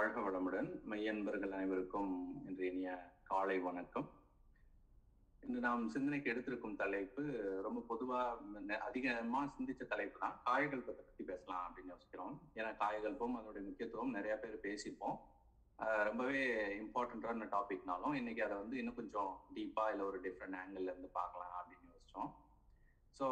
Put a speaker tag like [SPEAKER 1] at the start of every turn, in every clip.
[SPEAKER 1] வாழ்க வளமுடன். மெய்யன்பர்கள் அனைவருக்கும் இன்று இனிய காலை வணக்கம். இன்று நாம் சிந்தனைக்கு எடுத்திருக்கும் தலைப்பு ரொம்ப பொதுவா அதிகமா சிந்திச்ச தலைப்பு தான் காயகல்பத்தை பத்தி பேசலாம் அப்படின்னு யோசிக்கிறோம். ஏன்னா காயகல்பம் அதனுடைய முக்கியத்துவம் நிறைய பேர் பேசிப்போம். ரொம்பவே இம்பார்ட்டன்டான டாபிக்னாலும் இன்னைக்கு அதை இன்னும் கொஞ்சம் டீப்பா இல்லை ஒரு டிஃப்ரெண்ட் ஆங்கிள் இருந்து பார்க்கலாம் அப்படின்னு யோசிச்சோம். ஸோ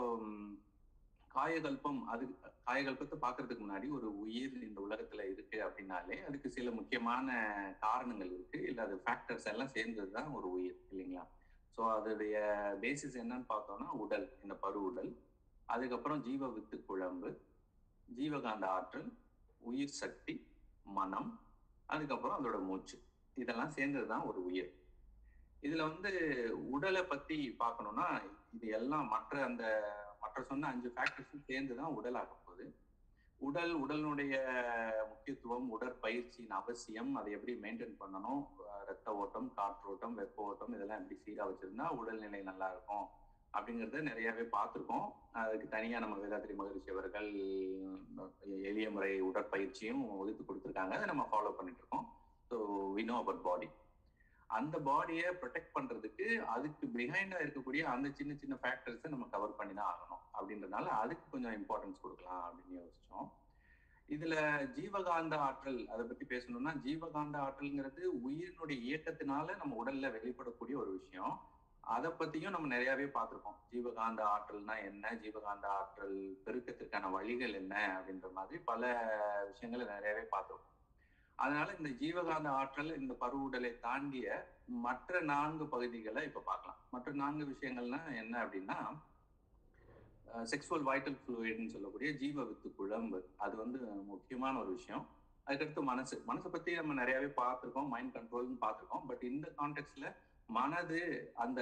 [SPEAKER 1] காயகல்பத்தை பாக்குறதுக்கு முன்னாடி ஒரு உயிர் இந்த உலகத்துல இருக்கு அப்படின்னாலே அதுக்கு சில முக்கியமான காரணங்கள் இருக்கு, இல்ல அது ஃபேக்டர்ஸ் எல்லாம் சேர்ந்ததுதான் ஒரு உயிர் இல்லைங்களா? ஸோ அதோடைய பேசிஸ் என்னன்னு பார்த்தோம்னா உடல், இந்த பரு உடல், அதுக்கப்புறம் ஜீவ வித்து குழம்பு, ஜீவகாந்த ஆற்றல், உயிர் சக்தி, மனம், அதுக்கப்புறம் அதோட மூச்சு, இதெல்லாம் சேர்ந்ததுதான் ஒரு உயிர். இதுல உடலை பத்தி பார்க்கணும்னா இது எல்லாம் மற்ற சொன்ன 5 ஃபேக்டர்ஸும் சேர்ந்துதான் உடல் ஆக போகுது. உடலினுடைய முக்கியத்துவம், உடற்பயிற்சியின் அவசியம், அதை எப்படி மெயின்டைன் பண்ணணும், ரத்த ஓட்டம், காற்றோட்டம், வெப்ப ஓட்டம், இதெல்லாம் எப்படி சீரா வச்சிருந்தா உடல்நிலை நல்லா இருக்கும் அப்படிங்கறத நிறையவே பார்த்திருக்கோம். அதுக்கு தனியா நம்ம வேதாத்ரி மகரிஷி அவர்கள் எளிய முறை உடற்பயிற்சியும் ஒதுக்கி கொடுத்துருக்காங்க. அதை நம்ம ஃபாலோ பண்ணிட்டு இருக்கோம். So we know about body. அந்த பாடியை ப்ரொடெக்ட் பண்றதுக்கு அதுக்கு பிஹைண்டா இருக்கக்கூடிய அந்த சின்ன சின்ன ஃபேக்டர்ஸை நம்ம கவர் பண்ணி தான் ஆகணும். அப்படின்றதுனால அதுக்கு கொஞ்சம் இம்பார்ட்டன்ஸ் கொடுக்கலாம் அப்படின்னு யோசிச்சோம். இதுல ஜீவகாந்த ஆற்றல், அதை பத்தி பேசணும்னா ஜீவகாந்த ஆற்றல்ங்கிறது உயிரினுடைய இயக்கத்தினால நம்ம உடல்ல வெளிப்படக்கூடிய ஒரு விஷயம். அதை பத்தியும் நம்ம நிறையவே பார்த்திருக்கோம். ஜீவகாந்த ஆற்றல்னா என்ன, ஜீவகாந்த ஆற்றல் பெருக்கத்திற்கான வழிகள் என்ன அப்படின்ற மாதிரி பல விஷயங்களை நிறையவே பார்த்திருக்கோம். அதனால இந்த ஜீவகாந்த ஆற்றல் இந்த பருவுடலை தாண்டிய மற்ற 4 பகுதிகளை இப்ப பார்க்கலாம். மற்ற 4 விஷயங்கள்னா என்ன அப்படின்னா, செக்ஸுவல் வைட்டல் ஃப்ளூயிட்னு சொல்லக்கூடிய ஜீவ வித்து குழம்பு, அது முக்கியமான ஒரு விஷயம். அதுக்கடுத்து மனசை பத்தி நம்ம நிறையவே பார்த்திருக்கோம், மைண்ட் கண்ட்ரோல்னு பார்த்திருக்கோம். பட் இந்த கான்டெக்ட்ல மனது அந்த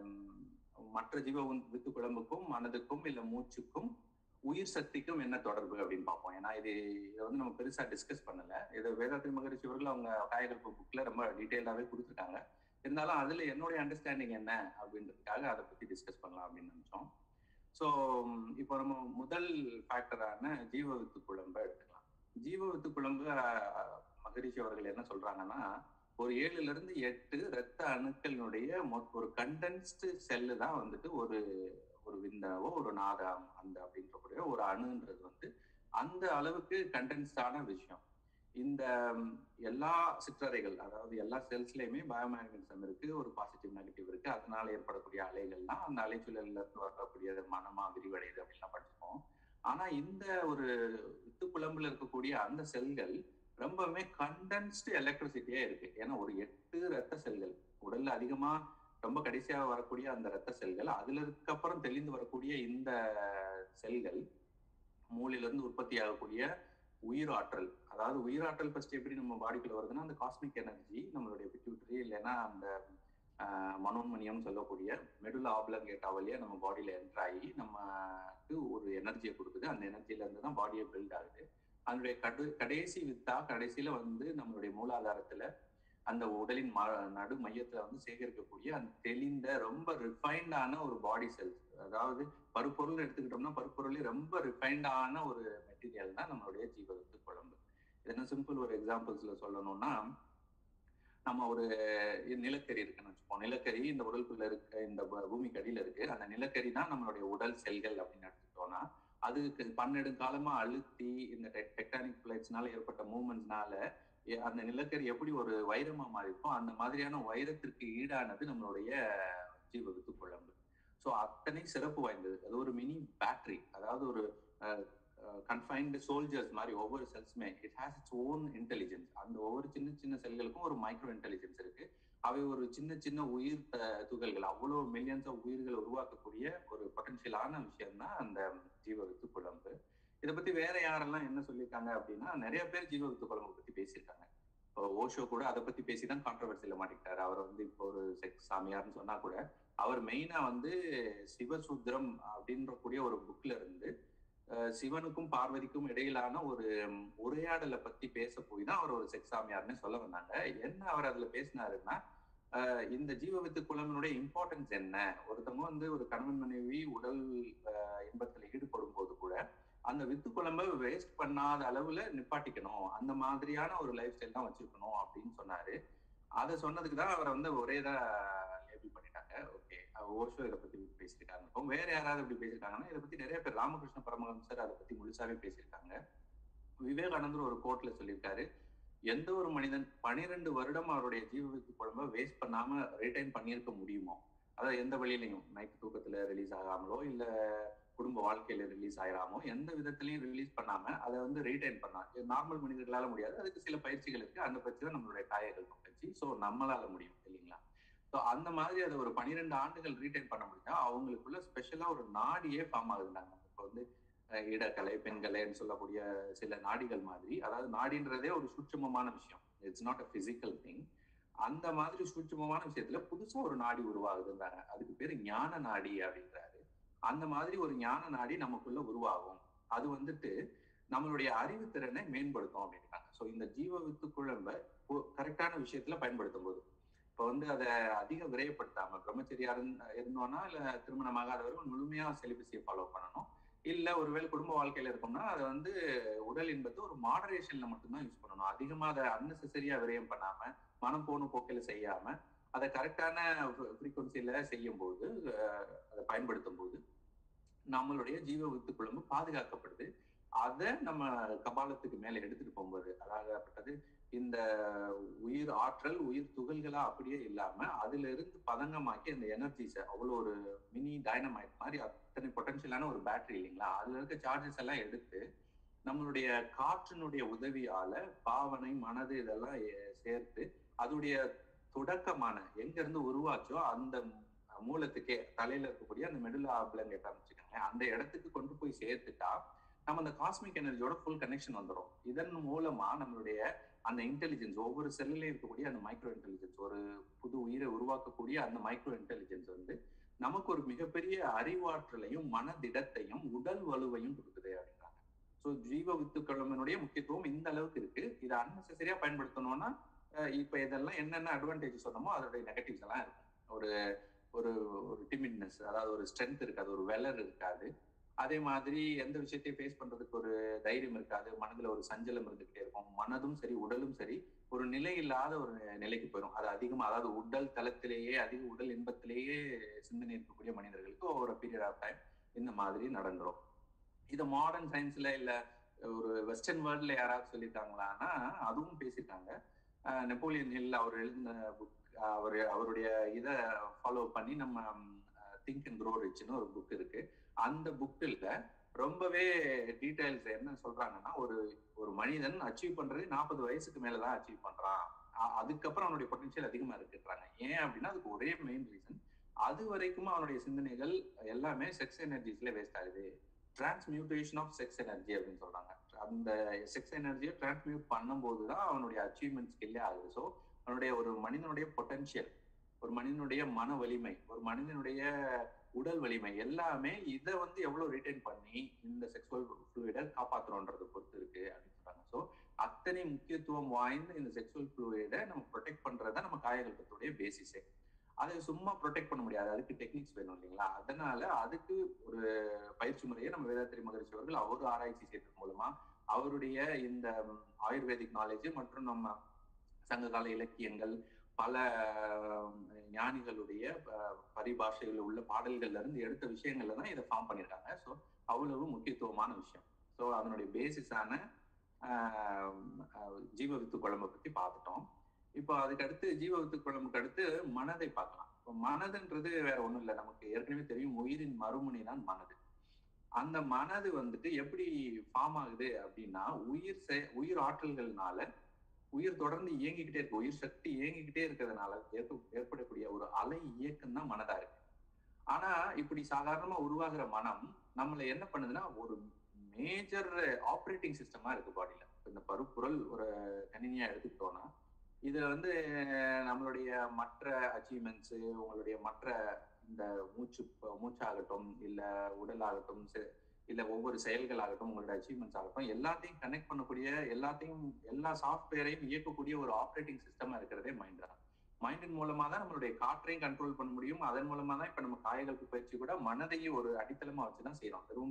[SPEAKER 1] மற்ற ஜீவ வித்து குழம்புக்கும் மனதுக்கும் இல்ல மூச்சுக்கும் உயிர் சக்திக்கும் என்ன தொடர்பு அப்படின்னு பார்ப்போம். ஏன்னா இதை நம்ம பெருசா டிஸ்கஸ் பண்ணல. இது வேதாத்ரி மகரிஷி அவர்கள் அவங்க காயகல்ப புக்ல ரொம்ப டீட்டெயிலாவே கொடுத்துருக்காங்க. இருந்தாலும் அதுல என்னுடைய அண்டர்ஸ்டாண்டிங் என்ன அப்படின்றதுக்காக அதை பத்தி டிஸ்கஸ் பண்ணலாம் அப்படின்னு நினைச்சோம். ஸோ இப்போ நம்ம முதல் ஃபேக்டரான ஜீவ வித்து குழம்பை எடுத்துக்கலாம். ஜீவ வித்து குழம்பு மகரிஷி அவர்கள் என்ன சொல்றாங்கன்னா, ஒரு 7 to 8 இரத்த அணுக்களினுடைய ஒரு கண்டென்ஸ்டு செல்லு தான் ஒரு விந்தாவோ ஒரு நாதம் அப்படின்ற ஒரு அணுன்றது அந்த அளவுக்கு கண்டென்ஸ்டான விஷயம். இந்த எல்லா சிற்றறைகள், அதாவது எல்லா செல்ஸ்லயுமே பயோமேக்னட்டிசம் இருக்கு, ஒரு பாசிட்டிவ் நெகட்டிவ் இருக்கு. அதனால ஏற்படக்கூடிய அலைகள் தான் அந்த அலைச்சூழல்ல இருந்து வரக்கூடிய மனமா விரிவடையுது அப்படின்லாம் படிச்சிருக்கோம். ஆனா இந்த ஒரு வித்து குழம்புல இருக்கக்கூடிய அந்த செல்கள் ரொம்பவுமே கண்டென்ஸ்டு எலக்ட்ரிசிட்டியா இருக்கு. ஏன்னா ஒரு 8 ரத்த செல்கள் உடல்ல அதிகமா ரொம்ப கடைசியா வரக்கூடிய அந்த ரத்த செல்கள், அதுல அப்புறம் தெளிந்து வரக்கூடிய இந்த செல்கள் மூளையில இருந்து உற்பத்தி ஆகக்கூடிய உயிராற்றல். அதாவது உயிராற்றல் ஃபர்ஸ்ட் எப்படி நம்ம பாடிக்குள்ள வருதுன்னா, அந்த காஸ்மிக் எனர்ஜி நம்மளுடைய பிட்யூட்டரி இல்லைன்னா அந்த மனோன்மணியம் சொல்லக்கூடிய மெடுலா ஆப்லங்கேட்டா வழியா நம்ம பாடியில என்டர் ஆகி நமக்கு ஒரு எனர்ஜியை கொடுக்குது. அந்த எனர்ஜில இருந்து தான் பாடியை பில்ட் ஆகுது. அதனுடைய கடைசி வித்தா கடைசியில நம்மளுடைய மூலாதாரத்துல அந்த உடலின் நடு மையத்துல சேகரிக்கக்கூடிய அந்த தெளிந்த ரொம்ப ரிஃபைன்டான ஒரு பாடி செல்ஸ். அதாவது பருப்பொருள் எடுத்துக்கிட்டோம்னா பருப்பொருளே ரொம்ப ரிஃபைன்டான ஒரு மெட்டீரியல் தான் நம்மளுடைய ஜீவ வித்து குழம்பு. இது சிம்பிள் ஒரு எக்ஸாம்பிள்ஸ்ல சொல்லணும்னா, நம்ம ஒரு நிலக்கரி இருக்குன்னு வச்சுப்போம். நிலக்கரி இந்த உடலுக்குள்ள இருக்க, இந்த பூமிக்கு அடியில இருக்கு. அந்த நிலக்கரி தான் நம்மளுடைய உடல் செல்கள் அப்படின்னு எடுத்துக்கிட்டோம்னா, அதுக்கு பன்னெடுங்காலமா அழுத்தி இந்த டெக்டானிக் பிளேட்ஸ்னால ஏற்பட்ட மூவ்மெண்ட்ஸ்னால அந்த நிலக்கரி எப்படி ஒரு வைரமா மாறிப்போம், அந்த மாதிரியான வைரத்திற்கு ஈடானது நம்மளுடைய ஜீவ வித்து குழம்பு. ஸோ அத்தனை சிறப்பு வாய்ந்தது. அது ஒரு மினி பேட்டரி, அதாவது ஒரு கன்ஃபைன்டு சோல்ஜர்ஸ் மாதிரி ஒவ்வொரு செல்ஸுமே it has its own intelligence. அந்த ஒவ்வொரு சின்ன சின்ன செல்களுக்கும் ஒரு மைக்ரோ இன்டெலிஜென்ஸ் இருக்கு. அவை ஒரு சின்ன சின்ன உயிர் துகள்கள், அவ்வளவு மில்லியன்ஸ் ஆஃப் உயிர்கள் உருவாக்கக்கூடிய ஒரு பொட்டன்ஷியலான விஷயம் தான் அந்த ஜீவ வித்து குழம்பு. இதை பத்தி வேற யாரெல்லாம் என்ன சொல்லியிருக்காங்க அப்படின்னா, நிறைய பேர் ஜீவ வித்து குழம்பு பத்தி பேசியிருக்காங்க. இப்போ ஓஷோ கூட அதை பத்தி பேசிதான் கான்ட்ரவர்சியில மாட்டிக்கிட்டாரு. அவர் இப்போ ஒரு செக்ஸ் சாமியார்னு சொன்னா கூட அவர் மெயினா சிவசூத்ரம் அப்படின்ற கூடிய ஒரு புக்ல இருந்து சிவனுக்கும் பார்வதிக்கும் இடையிலான ஒரு உரையாடலை பத்தி பேச போய் தான் அவர் ஒரு செக்ஸ் சாமியார்னு சொல்ல வந்தாங்க. என்ன அவர் அதுல பேசினாருன்னா, இந்த ஜீவ வித்து குழம்பினுடைய இம்பார்ட்டன்ஸ் என்ன, ஒருத்தவங்க ஒரு கணவன் மனைவி உடல் இன்பத்துல ஈடுபடும் போது கூட அந்த வித்து குழம்ப வேஸ்ட் பண்ணாத அளவுல நிப்பாட்டிக்கணும், அந்த மாதிரியான ஒரு லைஃப் ஸ்டைல் தான் வச்சிருக்கணும் அப்படின்னு சொன்னாரு. அதை சொன்னதுக்கு தான் அவரை வந்து ஒரே தான் லேபிள் பண்ணிட்டாங்க. ஓகே, ஓஷோ இதை பத்தி பேசியிருக்காங்க. வேற யாராவது இப்படி பேசியிருக்காங்கன்னா இதை பத்தி நிறைய பேர், ராமகிருஷ்ண பரமஹம்சர் அதை பத்தி முழுசாவே பேசியிருக்காங்க. விவேகானந்தர் ஒரு கோட்ல சொல்லியிருக்காரு, எந்த ஒரு மனிதன் 12 வருடம் அவருடைய ஜீவவித்து குழம்ப வேஸ்ட் பண்ணாம ரிட்டைன் பண்ணியிருக்க முடியுமோ, அதாவது எந்த வழியிலையும் நைட் தூக்கத்துல ரிலீஸ் ஆகாமலோ இல்ல குடும்ப வாழ்க்கையில ரிலீஸ் ஆயிராமோ எந்த விதத்திலையும் ரிலீஸ் பண்ணாம அதை வந்து ரீடைன் பண்ணா நார்மல் மனிதர்களால முடியாது. அதுக்கு சில பயிற்சிகள் இருக்கு. அந்த பயிற்சி தான் நம்மளுடைய காயங்கள் பயிற்சி. ஸோ நம்மளால முடியும் இல்லைங்களா? ஸோ அந்த மாதிரி அதை ஒரு 12 ஆண்டுகள் ரீடைன் பண்ண முடிஞ்சா அவங்களுக்குள்ள ஸ்பெஷலா ஒரு நாடியே ஃபார்ம் ஆகுதுனாங்க. இப்போ வந்து இடக்கலை பெண்கலைன்னு சொல்லக்கூடிய சில நாடிகள் மாதிரி, அதாவது நாடின்றதே ஒரு சூட்சுமமான விஷயம். It's not a physical thing. அந்த மாதிரி சூட்சுமமான விஷயத்துல புதுசா ஒரு நாடி உருவாகுதுன்றாங்க. அதுக்கு பேரு ஞான நாடி அப்படின்றாரு. அந்த மாதிரி ஒரு ஞான நாடி நமக்குள்ள உருவாகும். அது வந்துட்டு நம்மளுடைய அறிவுத்திறனை மேம்படுத்தும் அப்படின்றாங்க. ஸோ இந்த ஜீவ வித்து குழம்ப கரெக்டான விஷயத்துல பயன்படுத்தும் போது, இப்போ வந்து அதை அதிக விரைவுபடுத்தாம பிரம்மச்சரியா இருந்தோம்னா இல்ல திருமணமாகாதவர்கள் முழுமையா செலிபஸியை ஃபாலோ பண்ணணும். இல்ல ஒருவேளை குடும்ப வாழ்க்கையில இருக்கோம்னா அதை வந்து உடல் என்பது ஒரு மாடரேஷன்ல மட்டும்தான் யூஸ் பண்ணணும். அதிகமா அதை அன்னெசரியா விரயம் பண்ணாம மனம் போன போக்கில செய்யாம அதை கரெக்டான ஃப்ரீக்வன்சியில செய்யும் போது, அதை பயன்படுத்தும் போது நம்மளுடைய ஜீவ வித்து குழம்பு பாதுகாக்கப்படுது. அதை நம்ம கபாலத்துக்கு மேல எடுத்துட்டு போகும்போது, அதாகப்பட்டது இந்த உயிர் ஆற்றல் உயிர் துகள்களா அப்படியே இல்லாம அதுல இருந்து பதங்கமாக்கி அந்த எனர்ஜிஸ அவ்வளவு ஒரு மினி டைனமைட் மாதிரி அத்தனை பொட்டன்ஷியலான ஒரு பேட்டரி இல்லைங்களா, அதுல இருக்க சார்ஜஸ் எல்லாம் எடுத்து நம்மளுடைய காற்றினுடைய உதவியால பாவனை மனது இதெல்லாம் சேர்த்து அதோடைய தொடக்கமான எங்க இருந்து உருவாச்சோ அந்த மூலத்துக்கே தலையில இருக்கக்கூடிய அந்த மெடுலா ஆப்லங்கேட்டா வச்சுக்கோங்க, அந்த இடத்துக்கு கொண்டு போய் சேர்த்துட்டா நம்ம அந்த காஸ்மிக் எனர்ஜியோட ஃபுல் கனெக்ஷன் வந்துடும். இதன் மூலமா நம்மளுடைய அந்த இன்டெலிஜென்ஸ் ஒவ்வொரு செல்லுலயும் இருக்கக்கூடிய அந்த மைக்ரோ இன்டெலிஜென்ஸ், ஒரு புது உயிரை உருவாக்கக்கூடிய அந்த மைக்ரோ இன்டெலிஜென்ஸ் வந்து நமக்கு ஒரு மிகப்பெரிய அறிவாற்றலையும் மனதிடத்தையும் உடல் வலுவையும் கொடுக்குது அப்படின்றாங்க. ஸோ ஜீவ வித்துக்கிழமையினுடைய முக்கியத்துவம் இந்த அளவுக்கு இருக்கு. இதை அன்னெசரியா பயன்படுத்தணும்னா இப்ப இதெல்லாம் என்னென்ன அட்வான்டேஜ் சொன்னமோ அதோடைய நெகட்டிவ்ஸ் எல்லாம் இருக்கும். ஒரு ஒரு ஒரு டிமிட்னஸ், அதாவது ஒரு ஸ்ட்ரென்த் இருக்காது, ஒரு வெலர் இருக்காது. அதே மாதிரி எந்த விஷயத்தையும் ஃபேஸ் பண்றதுக்கு ஒரு தைரியம் இருக்காது. மனதுல ஒரு சஞ்சலம் இருந்துகிட்டே இருக்கும். மனதும் சரி உடலும் சரி ஒரு நிலை இல்லாத ஒரு நிலைக்கு போயிடும். அது அதிகமா, அதாவது உடல் தளத்திலேயே அதிக உடல் இன்பத்திலேயே சிந்தனை இருக்கக்கூடிய மனிதர்களுக்கு ஒரு பீரியட் ஆஃப் டைம் இந்த மாதிரி நடந்துரும். இது மாடர்ன் சயின்ஸ்ல இல்ல ஒரு வெஸ்டர்ன் வேர்ல்ட்ல யாராவது சொல்லியிருக்காங்களான்னா அதுவும் பேசியிருக்காங்க. நெப்போலியன் ஹில் அவர் எழுதின புக், அவருடைய இதை ஃபாலோ பண்ணி நம்ம திங்க் அண்ட் க்ரோ ரிச்னு ஒரு புக் இருக்கு. அந்த புக்கில் ரொம்பவே டீடைல்ஸ் என்ன சொல்றாங்கன்னா, ஒரு ஒரு மனிதன் அச்சீவ் பண்றது 40 வயசுக்கு மேலதான் அச்சீவ் பண்றான். அதுக்கப்புறம் அவனுடைய பொட்டன்ஷியல் அதிகமா இருக்குன்றாங்க. ஏன் அப்படின்னா அதுக்கு ஒரே மெயின் ரீசன், அது வரைக்கும் அவனுடைய சிந்தனைகள் எல்லாமே செக்ஸ் எனர்ஜிஸ்ல வேஸ்ட் ஆகுது. டிரான்ஸ்மியூட்டேஷன் ஆஃப் செக்ஸ் எனர்ஜி அப்படின்னு சொல்றாங்க. அந்த செக்ஸ் எனர்ஜியை டிரான்ஸ்மியூட் பண்ணும்போது தான் அவனுடைய அச்சீவ்மெண்ட் ஸ்கில்லே ஆகுது. ஸோ அவனுடைய ஒரு மனிதனுடைய பொட்டன்ஷியல், ஒரு மனிதனுடைய மன வலிமை, ஒரு மனிதனுடைய உடல் வலிமை எல்லாமே இதை வந்து எவ்வளவு ரிட்டைன் பண்ணி இந்த செக்ஸுவல் ஃப்ளூயிடை காப்பாற்றுறோன்றதை பொறுத்து இருக்கு அப்படின்னு சொல்றாங்க. ஸோ அத்தனை முக்கியத்துவம் வாய்ந்த இந்த செக்ஸுவல் ஃப்ளூயிடை நம்ம ப்ரொடெக்ட் பண்றதுதான் நம்ம காயகல்பத்துடைய பேசிஸே. அதை சும்மா ப்ரொடெக்ட் பண்ண முடியாது, அதுக்கு டெக்னிக்ஸ் வேணும் இல்லைங்களா? அதனால அதுக்கு ஒரு பயிற்சி முறையை நம்ம வேதாத்திரி மகரிஷி அவர்கள் அவர் ஆராய்ச்சி செய்தது மூலமா அவருடைய இந்த ஆயுர்வேதிக் நாலேஜ் மற்றும் நம்ம சங்ககால இலக்கியங்கள் பல ஞானிகளுடைய பரிபாஷையில் உள்ள பாடல்கள்ல இருந்து எடுத்த விஷயங்கள்ல தான் இதை ஃபார்ம் பண்ணியிருக்காங்க. ஸோ அவ்வளவு முக்கியத்துவமான விஷயம். ஸோ அதனுடைய பேசிஸான ஜீவ வித்து குழம்பை பத்தி பார்த்துட்டோம். இப்போ அதுக்கு அடுத்து ஜீவ வித்து குழம்புக்கு அடுத்து மனதை பார்க்கலாம். இப்போ மனதுன்றது வேற ஒண்ணும் இல்லை, நமக்கு ஏற்கனவே தெரியும், உயிரின் மறுமுனை தான் மனது. அந்த மனது வந்துட்டு எப்படி ஃபார்ம் ஆகுது அப்படின்னா, உயிர் ஆற்றல்கள்னால உயிர் தொடர்ந்து இயங்கிக்கிட்டே இருக்கு, உயிர் சக்தி இயங்கிக்கிட்டே இருக்கிறதுனால ஏற்படக்கூடிய ஒரு அலை இயக்கம் தான் மனதா இருக்கு. ஆனா இப்படி சாதாரணமா உருவாகிற மனம் நம்மள என்ன பண்ணுதுன்னா ஒரு மேஜர் ஆப்ரேட்டிங் சிஸ்டமா இருக்கு பாடியில. இந்த பருப்புரல் ஒரு கணினியா எடுத்துக்கிட்டோம்னா இதுல வந்து நம்மளுடைய மற்ற அச்சீவ்மெண்ட்ஸ், உங்களுடைய மற்ற இந்த மூச்சாகட்டும் இல்ல உடல் ஆகட்டும் இல்ல ஒவ்வொரு செயல்கள் ஆகட்டும், உங்களுடைய அச்சீவ்மெண்ட்ஸ் ஆகட்டும், எல்லாத்தையும் கனெக்ட் பண்ணக்கூடிய எல்லா சாஃப்ட்வேரையும் இயக்கக்கூடிய ஒரு ஆப்ரேட்டிங் சிஸ்டமா இருக்கிறதே மைண்ட் தான். மைண்டின் மூலமா தான் நம்மளுடைய காற்றையும் கண்ட்ரோல் பண்ண முடியும். அதன் மூலமா தான் இப்ப நம்ம காயகல்ப பயிற்சி கூட மனதையும் ஒரு அடித்தளமா வச்சுதான் செய்யறோம். வெறும்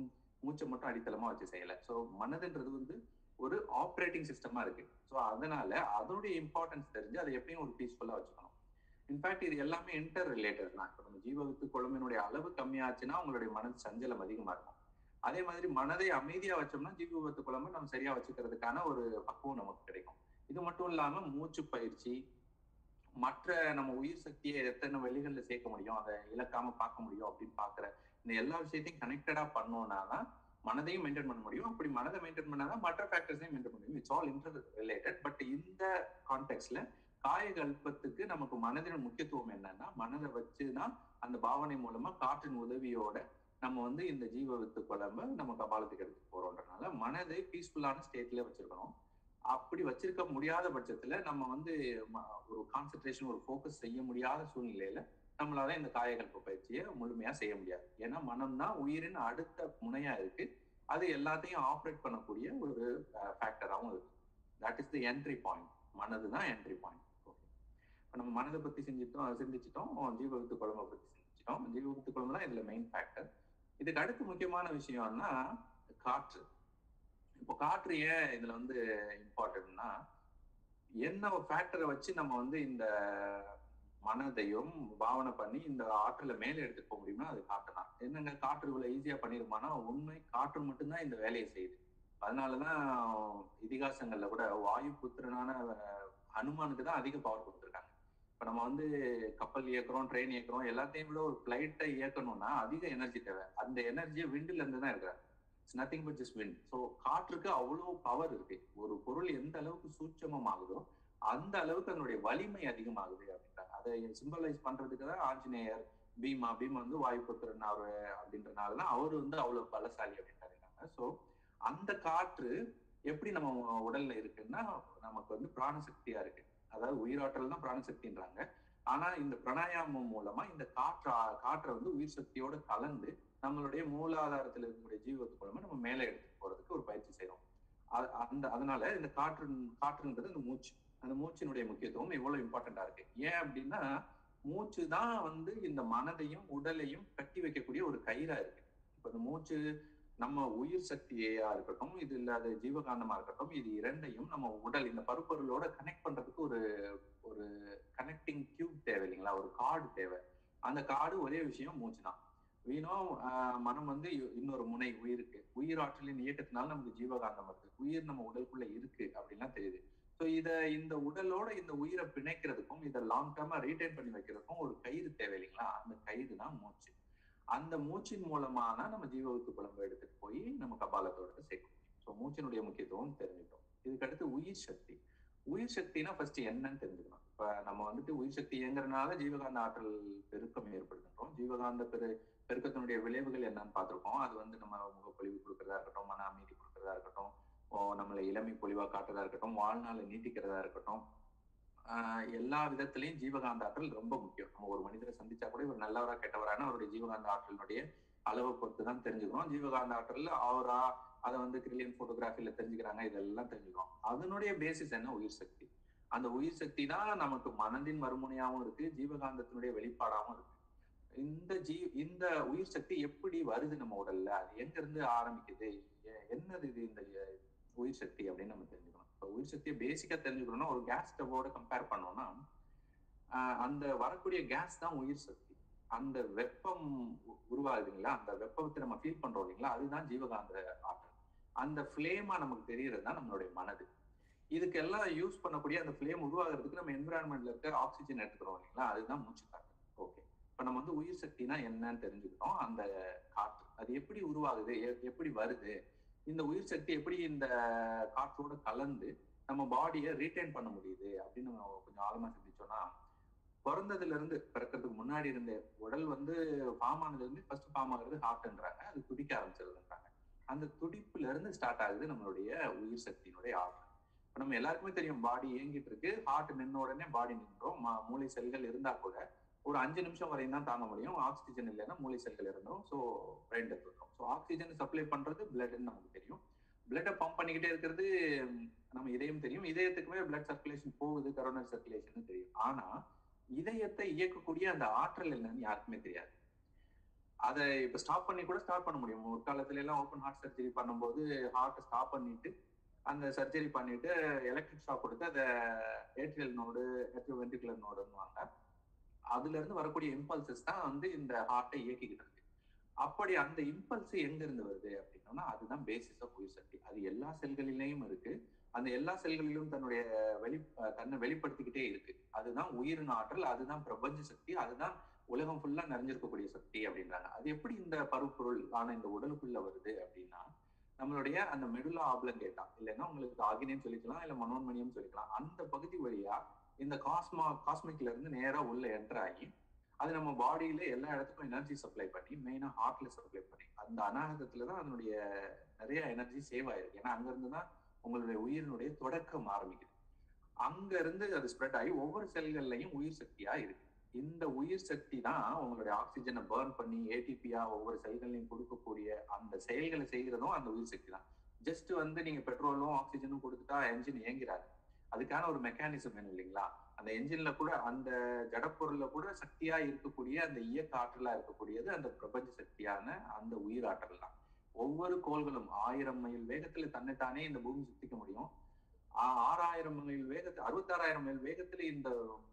[SPEAKER 1] மூச்சை மட்டும் அடித்தளமா வச்சு செய்யலை. ஸோ மனதுன்றது வந்து ஒரு ஆப்ரேட்டிங் சிஸ்டமா இருக்கு. ஸோ அதனால அதனுடைய இம்பார்ட்டன்ஸ் தெரிஞ்சு அதை எப்பயும் ஒரு பீஸ்ஃபுல்லா வச்சுக்கணும். இன்ஃபேக்ட் இது எல்லாமே இன்டர் ரிலேட்டட் தான். இப்போ நம்ம ஜீவவித்து குழம்பினுடைய அளவு கம்மியாச்சுன்னா உங்களுடைய மனது சஞ்சலம் அதிகமா இருக்கும். அதே மாதிரி மனதை அமைதியா வச்சோம்னா ஜீவவித்து குழம்பு நம்ம சரியா வச்சுக்கிறதுக்கான ஒரு பக்குவம் நமக்கு கிடைக்கும். இது மட்டும் இல்லாம மூச்சு பயிற்சி, மற்ற நம்ம உயிர் சக்தியை எத்தனை வழிகளில் சேர்க்க முடியும், அதை இழக்காம பார்க்க முடியும் அப்படின்னு பாக்குற இந்த எல்லா விஷயத்தையும் கனெக்டடா பண்ணோம்னா தான் மனதையும் மெயின்டைன் பண்ண முடியும். அப்படி மனதை மெயின்டைன் பண்ணாதான் மற்ற ஃபேக்டர்ஸையும் மெயின்டைன் பண்ண முடியும். It's all inter related. But இந்த கான்டெக்ட்ல காயகல்பத்துக்கு நமக்கு மனதின் முக்கியத்துவம் என்னன்னா, மனதை வச்சுதான் அந்த பாவனை மூலமா காற்றின் உதவியோட நம்ம வந்து இந்த ஜீவ வித்து குழம்ப நம்ம கபாலத்துக்கு எடுத்து போறோம்ன்றனால மனதை பீஸ்ஃபுல்லான ஸ்டேட்ல வச்சிருக்கணும். அப்படி வச்சிருக்க முடியாத பட்சத்துல நம்ம வந்து ஒரு கான்சென்ட்ரேஷன், ஒரு ஃபோக்கஸ் செய்ய முடியாத சூழ்நிலையில நம்மளால இந்த காயகல்ப பயிற்சியை முழுமையா செய்ய முடியாது. ஏன்னா மனம் தான் உயிரின் அடுத்த முனையா இருக்கு. அது எல்லாத்தையும் ஆப்ரேட் பண்ணக்கூடிய ஒரு ஃபேக்டராகவும் இருக்கு. That is the entry point. மனது தான் என்ட்ரி பாயிண்ட். ஓகே, இப்போ நம்ம மனதை பத்தி சிந்திச்சிட்டோம், ஜீவவித்து குழம்பை பத்தி சிந்திச்சிட்டோம். ஜீவவித்து குழம்பு தான் இதுல மெயின் ஃபேக்டர். இதுக்கு அடுத்து முக்கியமான விஷயம்னா காற்று. இப்போ காற்று ஏன் இதுல வந்து இம்பார்ட்டன்ட்னா, என்ன ஒரு ஃபேக்டரை வச்சு நம்ம வந்து இந்த மனதையும் பாவனை பண்ணி இந்த ஆற்றலை மேலே எடுத்துட்டு போக முடியும்னா அது காற்று தான். என்னங்க காற்று இவ்வளவு ஈஸியா பண்ணிருமானா, உண்மை காற்று மட்டும்தான் இந்த வேலையை செய்யுது. அதனாலதான் இதிகாசங்கள்ல கூட வாயு புத்திரனான ஹனுமானுக்கு தான் அதிக பவர் கொடுத்துருக்காங்க. இப்ப நம்ம வந்து கப்பல் இயக்குறோம், ட்ரெயின் இயக்குறோம், எல்லாத்தையும் விட ஒரு பிளைட்டை இயக்கணும்னா அதிக எனர்ஜி தேவை. அந்த எனர்ஜியை விண்டுல இருந்து தான் இருக்கிறாங்க. It's nothing but just wind. So காற்றுக்கு அவ்வளவு பவர் இருக்கு. ஒரு பொருள் எந்த அளவுக்கு சூட்சமமாகுதோ அந்த அளவுக்கு அதனுடைய வலிமை அதிகமாகுது அப்படின்றாங்க. அதை சிம்பலைஸ் பண்றதுக்கு தான் ஆஞ்சநேயர் பீமா வந்து வாயுபுத்திரன் அவரு அப்படின்றனாலதான் அவரு வந்து அவ்வளவு பலசாலி அப்படின்றாங்க. ஸோ அந்த காற்று எப்படி நம்ம உடல்ல இருக்குன்னா நமக்கு வந்து பிராணசக்தியா இருக்கு. அதாவது உயிராற்றல் தான் பிராணசக்தின்றாங்க. ஆனா இந்த பிராணாயாமம் மூலமா இந்த காற்றை வந்து உயிர் சக்தியோட கலந்து நம்மளுடைய மூலாதாரத்தில் இருக்கக்கூடிய ஜீவத்து மூலமா நம்ம மேலே எடுத்துட்டு போறதுக்கு ஒரு பயிற்சி செய்யறோம். அதனால இந்த காற்றுன்றது அந்த மூச்சு, அந்த மூச்சினுடைய முக்கியத்துவம் எவ்வளவு இம்பார்ட்டண்டா இருக்கு. ஏன் அப்படின்னா மூச்சு தான் வந்து இந்த மனதையும் உடலையும் கட்டி வைக்கக்கூடிய ஒரு கயிறா இருக்கு. இப்ப இந்த மூச்சு நம்ம உயிர் சக்தியா இருக்கட்டும், இது இல்லாத ஜீவகாந்தமா இருக்கட்டும், இது இரண்டையும் நம்ம உடல் இந்த பருப்பொருளோட கனெக்ட் பண்றதுக்கு ஒரு ஒரு கனெக்டிங் டியூப் தேவை இல்லைங்களா, ஒரு கார்டு தேவை. அந்த கார்டு ஒரே விஷயம் மூச்சு தான். வீணோ மனம் வந்து இன்னொரு முனை உயிருக்கு. உயிர் ஆற்றலின் இயக்கத்தினால நமக்கு ஜீவகாந்தம் இருக்கு, உயிர் நம்ம உடலுக்குள்ள இருக்கு அப்படின்லாம் தெரியுது. ஸோ இந்த உடலோட இந்த உயிரை பிணைக்கிறதுக்கும் இதை லாங் டேர்மா ரீடைன் பண்ணி வைக்கிறதுக்கும் ஒரு கயிறு தேவை இல்லைங்களா, அந்த கயிறு தான் மூச்சு. அந்த மூச்சின் மூலமா தான் நம்ம ஜீவவித்து குழம்பு எடுத்துட்டு போய் நம்ம கபாலத்தோட சேர்க்க முடியும். ஸோ மூச்சினுடைய முக்கியத்துவம் தெரிஞ்சுட்டோம். இதுக்கு அடுத்து உயிர் சக்தி. உயிர் சக்தினா ஃபர்ஸ்ட் என்னன்னு தெரிஞ்சுக்கணும். இப்ப நம்ம வந்துட்டு உயிர் சக்தி இயங்குறதுனால ஜீவகாந்த ஆற்றல் பெருக்கம் ஏற்படுத்துகிறோம். ஜீவகாந்த பெருக்கத்தினுடைய விளைவுகள் என்னன்னு பார்த்திருக்கோம். அது வந்து நம்ம முகப்பொழிவு கொடுக்கறதா இருக்கட்டும், மன அமைதி கொடுக்கறதா இருக்கட்டும், நம்மளை இளமை பொலிவா காட்டுறதா இருக்கட்டும், வாழ்நாளை நீட்டிக்கிறதா இருக்கட்டும், எல்லா விதத்திலையும் ஜீவகாந்த ஆற்றல் ரொம்ப முக்கியம். நம்ம ஒரு மனிதரை சந்திச்சா கூட இவர் நல்லவரா கெட்டவரான அவருடைய ஜீவகாந்த ஆற்றலினுடைய அளவை பொறுத்து தான் தெரிஞ்சுக்கிறோம். ஜீவகாந்த ஆற்றல் அவரா அதை வந்து கிரில்லியன் போட்டோகிராஃபில தெரிஞ்சுக்கிறாங்க, இதெல்லாம் தெரிஞ்சுக்கிறோம். அதனுடைய பேசிஸ் என்ன, உயிர் சக்தி. அந்த உயிர் சக்தி தான் நமக்கு மனதின் மறுமுனையாவும் இருக்கு, ஜீவகாந்தத்தினுடைய வெளிப்பாடாகவும் இருக்கு. இந்த உயிர் சக்தி எப்படி வருது நம்ம உடல்ல, அது எங்க இருந்து ஆரம்பிக்குது, என்னது இது இந்த உயிர் சக்தி அப்படின்னு நம்ம தெரிஞ்சுக்கணும். இப்போ உயிர் சக்தியை பேசிக்கா தெரிஞ்சுக்கணும்னா ஒரு கேஸ் ஸ்டவோட கம்பேர் பண்ணோம்னா அந்த வரக்கூடிய கேஸ் தான் உயிர் சக்தி. அந்த வெப்பம் உருவாகுதுங்களா, அந்த வெப்பத்தை நம்ம ஃபீல் பண்றோம் இல்லைங்களா, அதுதான் ஜீவகாந்த ஆற்றல். அந்த ஃபிளேமா நமக்கு தெரியறது தான் நம்மளுடைய மனது. இதுக்கு எல்லாம் யூஸ் பண்ணக்கூடிய அந்த ஃபிளேம் உருவாகிறதுக்கு நம்ம என்விரான்மெண்ட்ல இருக்க ஆக்சிஜன் எடுத்துக்கிறோம் இல்லைங்களா, அதுதான் மூச்சு காற்று. ஓகே, இப்ப நம்ம வந்து உயிர் சக்தினா என்னன்னு தெரிஞ்சுக்கிட்டோம். அந்த காற்று அது எப்படி உருவாகுது, எப்படி வருது, இந்த உயிர் சக்தி எப்படி இந்த காற்றோட கலந்து நம்ம பாடியை ரீட்டைன் பண்ண முடியுது அப்படின்னு கொஞ்சம் ஆழமா சிந்திச்சோம்னா, பிறந்ததுல இருந்து பிறக்கிறதுக்கு முன்னாடி இருந்த உடல் வந்து ஃபார்ம் ஆனதுல இருந்து ஃபர்ஸ்ட் ஃபார்ம் ஆகுறது ஹார்ட்ன்றாங்க, அது துடிக்க ஆரம்பிச்சிருதுன்றாங்க. அந்த துடிப்புல இருந்து ஸ்டார்ட் ஆகுது நம்மளுடைய உயிர் சக்தியினுடைய ஆற்றல். இப்ப நம்ம எல்லாருக்குமே தெரியும், பாடி இயங்கிட்டு இருக்கு, ஹார்ட் நின்ன உடனே பாடி நின்றோம். மூளை செல்கள் இருந்தா கூட ஒரு 5 நிமிஷம் வரையும் தான் தாங்க முடியும். ஆக்சிஜன் இல்லைன்னா மூளை செல்கள் இருந்தோம், ஸோ பிரெயின் டெத் வரும். ஸோ ஆக்சிஜன் சப்ளை பண்றது பிளட்ன்னு நமக்கு தெரியும். பிளட்டை பம்ப் பண்ணிக்கிட்டே இருக்கிறது நம்ம இதயம் தெரியும். இதயத்துக்குமே பிளட் சர்க்குலேஷன் போகுது, கரோனரி சர்க்குலேஷன் தெரியும். ஆனா இதயத்தை இயக்கக்கூடிய அந்த ஆற்றல் என்னன்னு யாருக்குமே தெரியாது. அதை இப்ப ஸ்டாப் பண்ணி கூட ஸ்டார்ட் பண்ண முடியும். ஒரு காலத்துல எல்லாம் ஓப்பன் ஹார்ட் சர்ஜரி பண்ணும்போது ஹார்ட்டை ஸ்டாப் பண்ணிட்டு அந்த சர்ஜரி பண்ணிட்டு எலக்ட்ரிக் ஷாக் கொடுத்து அதை ஏட்ரியல் நோடு ஏட்ரியோ வென்ட்ரிகுலர் நோடுன்னுவாங்க. அதுல இருந்து வரக்கூடிய இம்பல்சஸ் தான் வந்து இந்த ஹார்ட்டை இயக்கிக்கிட்டு இருக்கு. அப்படி அந்த இம்பல்ஸ் எங்க இருந்து வருது அப்படின்னா அதுதான் பேசிஸ் ஆஃப் உயிர் சக்தி. அது எல்லா செல்களிலேயும் இருக்கு. அந்த எல்லா செல்களிலும் தன்னை வெளிப்படுத்திக்கிட்டே இருக்கு. அதுதான் உயிரின் ஆற்றல், அதுதான் பிரபஞ்ச சக்தி, அதுதான் உலகம் ஃபுல்லா நிறைஞ்சிருக்கக்கூடிய சக்தி அப்படின்றாங்க. அது எப்படி இந்த பருப்பொருள் ஆன இந்த உடலுக்குள்ள வருது அப்படின்னா நம்மளுடைய அந்த மெடுலா ஆப்லங்கேட்டா இல்லைன்னா உங்களுக்கு ஆகினேன்னு சொல்லிக்கலாம், இல்ல மனோன்மணியம் சொல்லிக்கலாம். அந்த பகுதி வழியா இந்த காஸ்மிக்ல இருந்து நேரா உள்ள என்டர் ஆகி அது நம்ம பாடியில எல்லா இடத்துக்கும் எனர்ஜி சப்ளை பண்ணி மெயினா ஹார்ட்ல சப்ளை பண்ணி அந்த அநாகதத்துலதான் அதனுடைய நிறைய எனர்ஜி சேவ் ஆயிருக்கு. ஏன்னா அங்க இருந்துதான் உங்களுடைய உயிரினுடைய தொடக்கம் ஆரம்பிக்குது. அங்க இருந்து அது ஸ்ப்ரெட் ஆகி ஒவ்வொரு செல்கள்லையும் உயிர் சக்தியா இருக்கு. இந்த உயிர் சக்தி தான் உங்களுடைய ஆக்சிஜனை பர்ன் பண்ணி ஏடிபியா ஒவ்வொரு செல்களையும் கொடுக்கக்கூடிய அந்த செயல்களை செய்கிறதும் அந்த உயிர் சக்தி தான். ஜஸ்ட் வந்து நீங்க பெட்ரோலும் ஆக்சிஜனும் கொடுத்துட்டா என்ஜின் இயங்கிறாரு. அதுக்கான ஒரு மெக்கானிசம் வேணும் இல்லைங்களா? அந்த என்ஜின்ல கூட அந்த ஜடப்பொருள்ல கூட சக்தியா இருக்கக்கூடிய அந்த இயக்க ஆற்றலா இருக்கக்கூடியது அந்த பிரபஞ்ச சக்தியான அந்த உயிர் ஆற்றல் தான். ஒவ்வொரு கோள்களும் 1000 மைல் வேகத்துல தன்னைத்தானே இந்த பூமி சுத்திக்க முடியும். 6000 மைல் வேகத்துல 66,000 மைல் வேகத்துல இந்த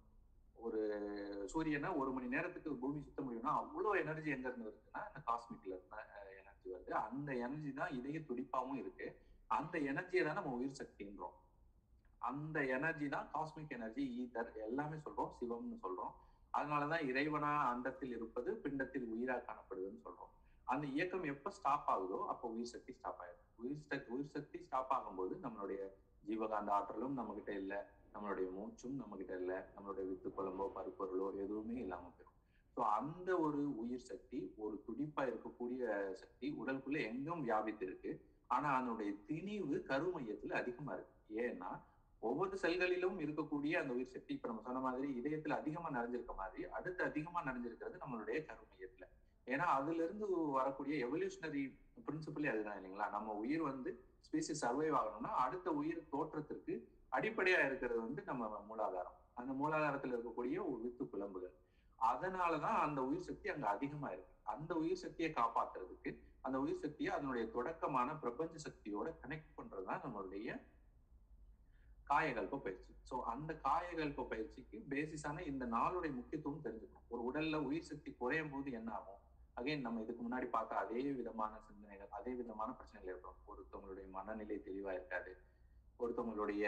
[SPEAKER 1] ஒரு சூரியனை 1 மணி நேரத்துக்கு பூமி சுத்த முடியும்னா அவ்வளவு எனர்ஜி எங்க இருந்து வருதுன்னா இந்த காஸ்மிக்ல இருந்து எனர்ஜி வருது. அந்த எனர்ஜி தான் இதய துடிப்பாவும் இருக்கு. அந்த எனர்ஜியை தான் நம்ம உயிர் சக்தின்றோம். அந்த எனர்ஜி தான் காஸ்மிக் எனர்ஜி, ஈதர் எல்லாமே சொல்றோம், சிவம்னு சொல்றோம். அதனாலதான் இறைவனா அண்டத்தில் இருப்பது பிண்டத்தில் உயிரா காணப்படுதுன்னு சொல்றோம். அந்த இயக்கம் எப்ப ஸ்டாப் ஆகுதோ அப்போ உயிர் சக்தி ஸ்டாப் ஆயிடும். உயிர் சக்தி ஸ்டாப் ஆகும்போது நம்மளுடைய ஜீவகாந்த ஆற்றலும் நம்ம கிட்ட இல்லை, நம்மளுடைய மூச்சும் நம்ம கிட்ட இல்லை, நம்மளுடைய வித்து குழம்போ பருப்பொருளோ எதுவுமே இல்லாம போயிடும். ஸோ அந்த ஒரு உயிர் சக்தி ஒரு துடிப்பா இருக்கக்கூடிய சக்தி உடலுக்குள்ள எங்கும் வியாபித்து இருக்கு. ஆனா அதனுடைய திணிவு கருமையத்துல அதிகமா இருக்கு. ஏன்னா ஒவ்வொரு செல்களிலும் இருக்கக்கூடிய அந்த உயிர் சக்தி இப்ப நம்ம சொன்ன மாதிரி இதயத்துல அதிகமா நிறைஞ்சிருக்க மாதிரி அடுத்து அதிகமா நிறைஞ்சிருக்கிறது நம்மளுடைய கருமையத்துல. ஏன்னா அதுல இருந்து வரக்கூடிய எவல்யூஷனரி பிரின்சிபலே அதுதான் இல்லைங்களா? நம்ம உயிர் வந்து ஸ்பீசிஸ் சர்வைவ் ஆகணும்னா அடுத்த உயிர் தோற்றத்திற்கு அடிப்படையா இருக்கிறது வந்து நம்ம மூலாதாரம். அந்த மூலாதாரத்துல இருக்கக்கூடிய ஒரு வித்து குழம்புகள். அதனாலதான் அந்த உயிர் சக்தி அங்க அதிகமா இருக்கு. அந்த உயிர் சக்தியை காப்பாத்துறதுக்கு அந்த உயிர் சக்தியை அதனுடைய தொடக்கமான பிரபஞ்ச சக்தியோட கனெக்ட் பண்றதுதான் நம்மளுடைய காயகல்ப பயிற்சி. ஸோ அந்த காயகல்ப பயிற்சிக்கு பேசிஸான இந்த நாளுடைய முக்கியத்துவம் தெரிஞ்சுக்கணும். ஒரு உடல்ல உயிர் சக்தி குறையும் போது என்ன ஆகும்? அகைன் நம்ம இதுக்கு முன்னாடி பார்த்த அதே விதமான சிந்தனைகள், அதே விதமான பிரச்சனைகள் ஏற்படும். ஒருத்தவங்களுடைய மனநிலை தெளிவா இருக்காது, ஒருத்தவங்களுடைய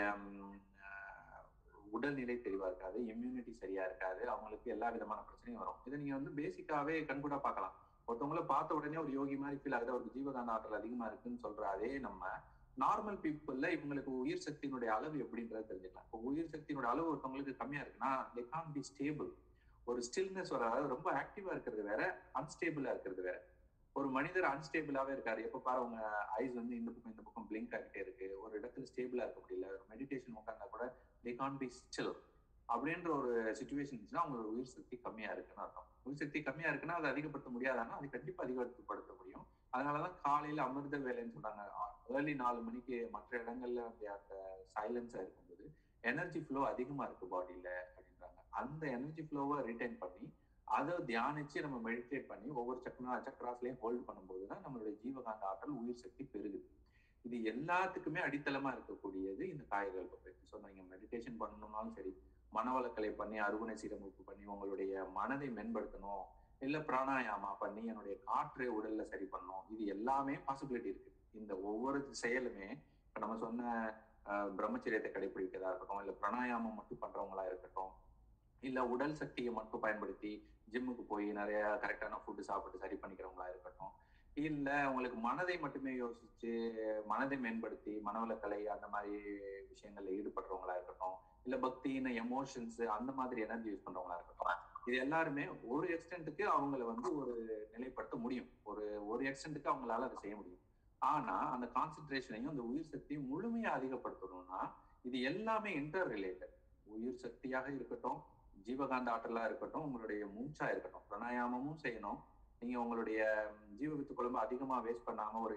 [SPEAKER 1] உடல்நிலை தெளிவா இருக்காது, இம்யூனிட்டி சரியா இருக்காது, அவங்களுக்கு எல்லா விதமான பிரச்சனையும் வரும். இதை நீங்க வந்து பேசிக்காவே கண்கூடா பார்க்கலாம். ஒருத்தவங்களை பார்த்த உடனே ஒரு யோகி மாதிரி ஃபீல் ஆகுது, அவருக்கு ஜீவகாந்த ஆற்றல் அதிகமா இருக்குன்னு சொல்ற அதே நம்ம நார்மல் பீப்புள்ல இவங்களுக்கு உயிர் சக்தியினுடைய அளவு எப்படின்றத தெரிஞ்சுக்கலாம். இப்போ உயிர் சக்தியினுடைய அளவு ஒருத்தவங்களுக்கு கம்மியா இருக்குன்னா they can't be stable. ஒரு ஸ்டில்னஸ் வர, அதாவது ரொம்ப ஆக்டிவா இருக்கிறது வேற, அன்ஸ்டேபிளா இருக்கிறது வேற. ஒரு மனிதர் அன்ஸ்டேபிளாவே இருக்காரு, எப்ப பாரு அவங்க ஐஸ் வந்து இந்த பக்கம் பிளிங்க் ஆகிட்டே இருக்கு, ஒரு இடத்துல ஸ்டேபிளா இருக்க முடியல, மெடிடேஷன் உட்கார்ந்தா கூட they can't be still அப்படின்ற ஒரு சுச்சுவேஷன் இருந்துச்சுன்னா அவங்களோட உயிர் சக்தி கம்மியா இருக்குன்னு அர்த்தம். உயிர் சக்தி கம்மியா இருக்குன்னா அதை அதிகப்படுத்த முடியாதான்னா அது கண்டிப்பா அதிகப்படுத்த முடியும். அதனாலதான் காலையில அமிர்த வேலைன்னு சொல்றாங்க. ஏர்லி 4 மணிக்கு மற்ற இடங்கள்ல அந்த சைலன்ஸா இருக்கும்போது எனர்ஜி ஃப்ளோ அதிகமா இருக்கு பாடியில அப்படின்றாங்க. அந்த எனர்ஜி ஃப்ளோவை ரிட்டைன் பண்ணி அதை தியானிச்சு நம்ம மெடிடேட் பண்ணி ஒவ்வொரு சக்கராஸ்லயும் ஹோல்ட் பண்ணும்போதுதான் நம்மளுடைய ஜீவகாந்த ஆற்றல் உயிர் சக்தி பெருகுது. இது எல்லாத்துக்குமே அடித்தளமா இருக்கக்கூடியது இந்த காயகல்ப பயிற்சி. ஸோ நீங்க மெடிடேஷன் பண்ணணும்னாலும் சரி, மனவளக்கலை பண்ணி அறுவணை சீரமைப்பு பண்ணி உங்களுடைய மனதை மேம்படுத்தணும், இல்ல பிராணாயாமா பண்ணி என்னுடைய காற்று உடல்ல சரி பண்ணணும், இது எல்லாமே பாசிபிலிட்டி இருக்கு. இந்த ஒவ்வொரு செயலுமே இப்ப நம்ம சொன்ன பிரம்மச்சரியத்தை கடைபிடிக்கிறதா இருக்கட்டும், இல்ல பிராணாயாமம் மட்டும் பண்றவங்களா இருக்கட்டும், இல்ல உடல் சக்தியை மட்டும் பயன்படுத்தி ஜிம்முக்கு போய் நிறைய கரெக்டான ஃபுட்டு சாப்பிட்டு சரி பண்ணிக்கிறவங்களா இருக்கட்டும், இல்ல உங்களுக்கு மனதை மட்டுமே யோசிச்சு மனதை மேம்படுத்தி மனவளக்கலை அந்த மாதிரி விஷயங்கள்ல ஈடுபடுறவங்களா இருக்கட்டும், இல்ல பக்தின எமோஷன்ஸ் அந்த மாதிரி எனர்ஜி யூஸ் பண்றவங்களா இருக்கட்டும், இது எல்லாருமே ஒரு எக்ஸ்டென்ட்டுக்கு அவங்களை வந்து ஒரு நிலைப்படுத்த முடியும். ஒரு எக்ஸ்டென்ட்டுக்கு அவங்களால அதை செய்ய முடியும். ஆனா அந்த கான்சென்ட்ரேஷனையும் அந்த உயிர் சக்தியும் முழுமையா அதிகப்படுத்தணும்னா இது எல்லாமே இன்டர் ரிலேட்டட். உயிர் சக்தியாக இருக்கட்டும், ஜீவகாந்த ஆற்றலா இருக்கட்டும், உங்களுடைய மூச்சா இருக்கட்டும், பிராணாயாமமும் செய்யணும். நீங்க உங்களுடைய ஜீவவித்து குழம்பு அதிகமா வேஸ்ட் பண்ணாம ஒரு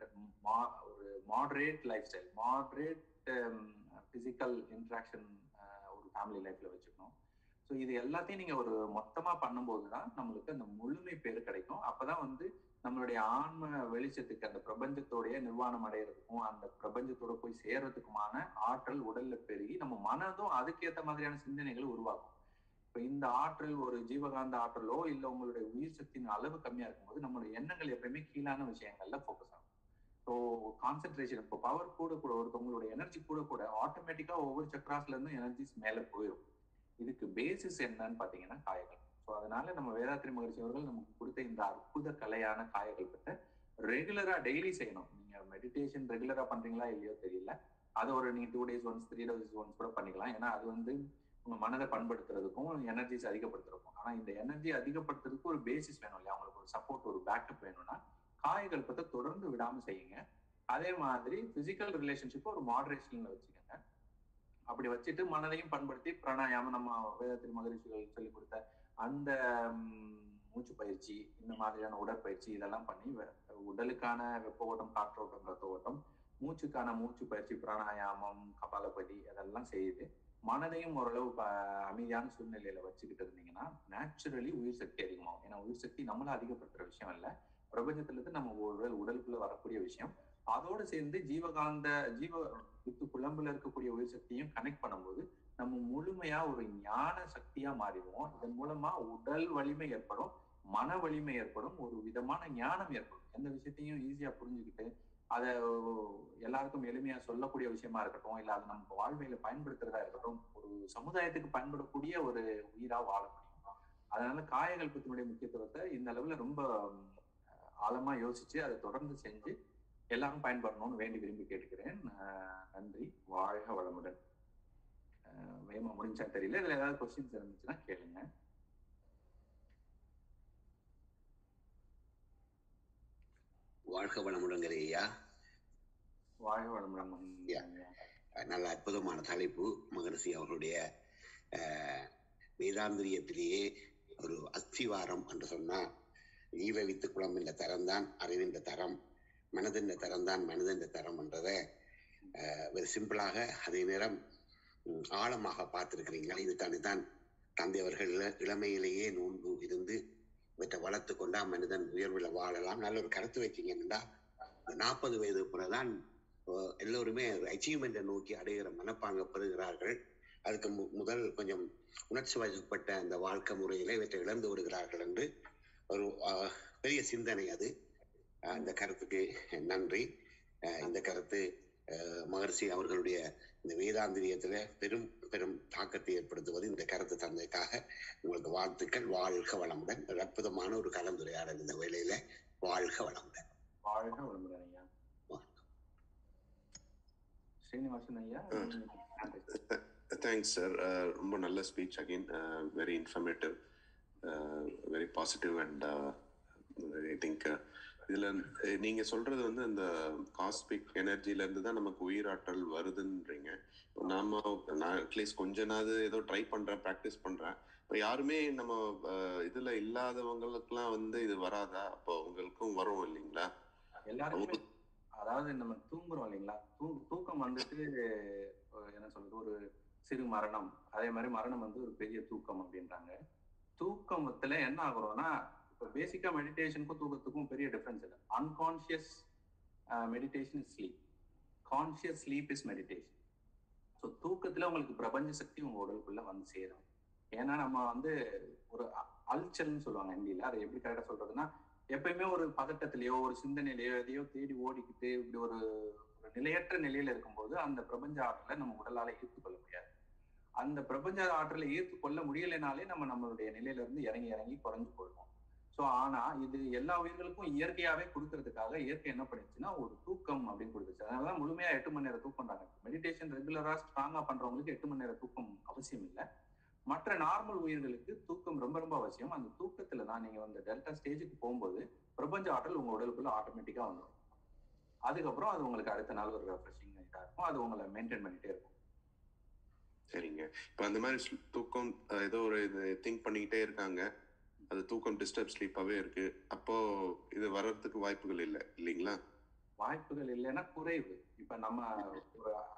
[SPEAKER 1] ஒரு moderate lifestyle, moderate physical interaction ஒரு ஃபேமிலி லைஃப்ல வச்சுக்கணும். ஸோ இது எல்லாத்தையும் நீங்க ஒரு மொத்தமா பண்ணும்போது தான் நம்மளுக்கு அந்த முழுமை பேரு கிடைக்கும். அப்பதான் வந்து நம்மளுடைய ஆன்ம வெளிச்சத்துக்கு அந்த பிரபஞ்சத்தோடைய நிர்வாணம் அடையிறதுக்கும் அந்த பிரபஞ்சத்தோட போய் சேர்றதுக்குமான ஆற்றல் உடல்ல பெருகி நம்ம மனதும் அதுக்கேற்ற மாதிரியான சிந்தனைகளை உருவாக்கும். இப்ப இந்த ஆற்றல் ஒரு ஜீவகாந்த ஆற்றலோ இல்ல உங்களுடைய உயிர் சக்தியின் அளவு கம்மியா இருக்கும்போது நம்மளுடைய எண்ணங்கள் எப்பயுமே கீழான விஷயங்கள்ல ஃபோக்கஸ் ஆகும். ஸோ கான்சென்ட்ரேஷன் இப்போ பவர் கூட கூட ஒருத்தவங்களுடைய எனர்ஜி கூட கூட ஆட்டோமேட்டிக்கா ஒவ்வொரு சக்ராஸ்ல இருந்தும் எனர்ஜிஸ் மேல போயிடும். இதுக்கு பேசிஸ் என்னன்னு பாத்தீங்கன்னா காயங்கள். ஸோ அதனால நம்ம வேதாத்ரி மகரிஷி அவர்கள் நமக்கு கொடுத்த இந்த அற்புத கலையான காயகல்பத்தை ரெகுலரா டெய்லி செய்யணும். நீங்க மெடிடேஷன் ரெகுலரா பண்றீங்களா இல்லையோ தெரியல. அதை ஒரு நீங்க 2 days ஒன்ஸ் 3 days ஒன்ஸ் கூட பண்ணிக்கலாம். ஏன்னா அது வந்து உங்க மனதை பண்படுத்துறதுக்கும் எனர்ஜிஸ் அதிகப்படுத்துறதுக்கும். ஆனா இந்த எனர்ஜி அதிகப்படுத்துறதுக்கு ஒரு பேசிஸ் வேணும் இல்லையா, அவங்களுக்கு ஒரு சப்போர்ட் ஒரு பேக்கப் வேணும்னா காயகல்பத்தை தொடர்ந்து விடாம செய்யுங்க. அதே மாதிரி பிசிக்கல் ரிலேஷன்ஷிப் ஒரு மாடரேஷன்ல வச்சுக்கோங்க. அப்படி வச்சுட்டு மனதையும் பண்படுத்தி பிராணாயாமம் நம்ம வேதாத்திரி மகரிஷிகள் சொல்லிக் கொடுத்த அந்த மூச்சு பயிற்சி, இந்த மாதிரியான உடற்பயிற்சி இதெல்லாம் பண்ணி உடலுக்கான வெப்ப ஓட்டம், காற்றோட்டம், ரத்த ஓட்டம், மூச்சுக்கான மூச்சு பயிற்சி, பிராணாயாமம், கபாலபதி அதெல்லாம் செய்து மனதையும் ஓரளவு அமைதியான சூழ்நிலையில வச்சுக்கிட்டு இருந்தீங்கன்னா நேச்சுரலி உயிர் சக்தி அதிகமாகும். ஏன்னா உயிர் சக்தி நம்மள அதிகப்படுத்துற விஷயம் இல்லை, பிரபஞ்சத்துல இருந்து நம்ம உடலுக்குள்ள வரக்கூடிய விஷயம். அதோடு சேர்ந்து ஜீவ வித்து குழம்புல இருக்கக்கூடிய உயிர் சக்தியும் கனெக்ட் பண்ணும்போது நம்ம முழுமையா ஒரு ஞான சக்தியா மாறிடுவோம். இதன் மூலமா உடல் வலிமை ஏற்படும், மன வலிமை ஏற்படும், ஒரு விதமான ஞானம் ஏற்படும். எந்த விஷயத்தையும் ஈஸியா புரிஞ்சுக்கிட்டு அதை எல்லாருக்கும் எளிமையா சொல்லக்கூடிய விஷயமா இருக்கட்டும், இல்ல அதை நம்ம வாழ்வையில பயன்படுத்துறதா இருக்கட்டும், ஒரு சமுதாயத்துக்கு பயன்படக்கூடிய ஒரு உயிரா வாழ முடியும். அதனால காயகல்பத்தினுடைய முக்கியத்துவத்தை இந்த அளவுல ரொம்ப ஆழமா யோசிச்சு அதை தொடர்ந்து செஞ்சு எல்லாரும் பயன்படணும்னு வேண்டி விரும்பி கேட்டுக்கிறேன். நன்றி. வாழ்க வளமுடன். வேமா முடிஞ்சா தெரியல, இதுல ஏதாவது கொஸ்டின்ஸ் இருந்துச்சுன்னா கேளுங்க.
[SPEAKER 2] வாழ்க வளமுடன் ஐயா.
[SPEAKER 1] வாழ்க வளமுடன்.
[SPEAKER 2] நல்ல அற்புதமான தலைப்பு. மகரிஷி அவர்களுடைய வேதாந்திரியத்திலேயே ஒரு அஸ்திவாரம் என்று சொன்னா ஈவ வித்து குழம்பின்ற தரம் தான் அறிவின்ற தரம், மனதின் தரம் தான் மனிதன் தரம் என்றதை ஒரு சிம்பிளாக அதே நேரம் ஆழமாக பார்த்திருக்கிறீங்களா? இதுக்கான தான் தந்தை அவர்கள் இளமையிலேயே நோன்பு இருந்து இவற்றை வளர்த்து கொண்டா மனிதன் உயர்வில் வாழலாம். நல்ல ஒரு கருத்து வச்சிங்கன்னா 40 வயது போலதான் எல்லோருமே ஒரு அச்சீவ்மெண்ட்டை நோக்கி அடைகிற மனப்பாங்க பெறுகிறார்கள். அதுக்கு முதல் கொஞ்சம் உணர்ச்சி வசப்பட்ட அந்த வாழ்க்கை முறையில இவற்றை இழந்து விடுகிறார்கள் என்று ஒரு பெரிய சிந்தனை. அது அந்த கருத்துக்கு நன்றி. இந்த கருத்து மகரிஷி அவர்களுடைய இந்த வேதாந்திரியத்துல பெரும் பெரும் தாக்கத்தை ஏற்படுத்துவது இந்த கருத்து தந்தைக்காக உங்களுக்கு வாழ்த்துக்கள். வாழ்க வளமுடன். அற்புதமான ஒரு கலந்துரையாடல் இந்த வேளையில. வாழ்க வளமுடன்.
[SPEAKER 1] வாழ்க வளமுடன் ஐயா. ஸ்ரீனிவாசன் ஐயா.
[SPEAKER 3] Thanks sir. ரொம்ப நல்ல speech. Again very informative, very positive. And I think இதுல நீங்க சொல்றது வந்து இந்த காஸ்மிக் எனர்ஜில இருந்து தான் நமக்கு உயிராற்றல் வருதுன்றீங்க. நாம நான் அட்லீஸ்ட் கொஞ்ச நாள் ஏதோ ட்ரை பண்றேன், ப்ராக்டிஸ் பண்றேன். இப்போ யாருமே நம்ம இதுல இல்லாதவங்களுக்குலாம் வந்து இது வராதா? அப்போ உங்களுக்கும் வரும் இல்லைங்களா?
[SPEAKER 1] எல்லாருமே அதாவது நம்ம தூங்குறோம் இல்லைங்களா, தூக்கம் வந்துட்டு என்ன சொல்றது, ஒரு சிறு மரணம். அதே மாதிரி மரணம் வந்து ஒரு பெரிய தூக்கம் அப்படின்றாங்க. தூக்கத்துல என்ன ஆகுறோம்னா, இப்போ பேசிக்கா மெடிடேஷனுக்கும் தூக்கத்துக்கும் பெரிய டிஃபரன்ஸ் இல்லை. Unconscious meditation is sleep, conscious sleep is meditation. So தூக்கத்துல உங்களுக்கு பிரபஞ்ச சக்தி உங்க உடலுக்குள்ள வந்து சேரும். ஏன்னா நம்ம வந்து ஒரு அல்ச்சல்னு சொல்லுவாங்க ஹிந்தியில. அதை எப்படி கரெக்டா சொல்றதுன்னா, எப்பயுமே ஒரு பதட்டத்திலேயோ ஒரு சிந்தனையிலேயோ எதையோ தேடி ஓடிக்கிட்டு இப்படி ஒரு நிலையற்ற நிலையில இருக்கும்போது அந்த பிரபஞ்ச ஆற்றலை நம்ம உடலால ஈர்த்துக்கொள்ள முடியாது. அந்த பிரபஞ்ச ஆற்றலை ஈர்த்துக்கொள்ள முடியலைனாலே நம்ம நம்மளுடைய நிலையில இருந்து இறங்கி இறங்கி குறைஞ்சு போயிடுவோம். ஸோ ஆனா இது எல்லா உயிர்களுக்கும் இயற்கையாவே கொடுக்கறதுக்காக இயற்கை என்ன பண்ணிச்சுன்னா ஒரு தூக்கம் அப்படின்னு கொடுத்துச்சு. அதனாலதான் முழுமையா 8 மணி நேரம் தூக்கம் பண்றாங்க. மெடிடேஷன் ரெகுலரா ஸ்ட்ராங்கா பண்றவங்களுக்கு 8 மணி நேரம் தூக்கம் அவசியம் இல்லை. மற்ற நார்மல் உயிர்களுக்கு தூக்கம் ரொம்ப ரொம்ப அவசியம். அந்த தூக்கத்துல தான் நீங்க வந்து டெல்டா ஸ்டேஜுக்கு போகும்போது பிரபஞ்ச ஆற்றல் உங்க உடலுக்குள்ள ஆட்டோமேட்டிக்கா வந்துடும். அதுக்கப்புறம் அது உங்களுக்கு அடுத்த நாள் ஒரு ரெஃப்ரெஷிங் இதா இருக்கும். அது உங்களை மெயின்டைன் பண்ணிட்டே இருக்கும்.
[SPEAKER 3] சரிங்க. இப்போ அந்த மாதிரி தூக்கம் ஏதோ ஒரு இது திங்க் பண்ணிக்கிட்டே இருக்காங்க, அது தூக்கம் டிஸ்டர்ப் ஸ்லீப்பாவே இருக்கு, அப்போ இது வர்றதுக்கு வாய்ப்புகள் இல்லை இல்லைங்களா?
[SPEAKER 1] வாய்ப்புகள் இல்லைன்னா குறைவு. இப்ப நம்ம ஒரு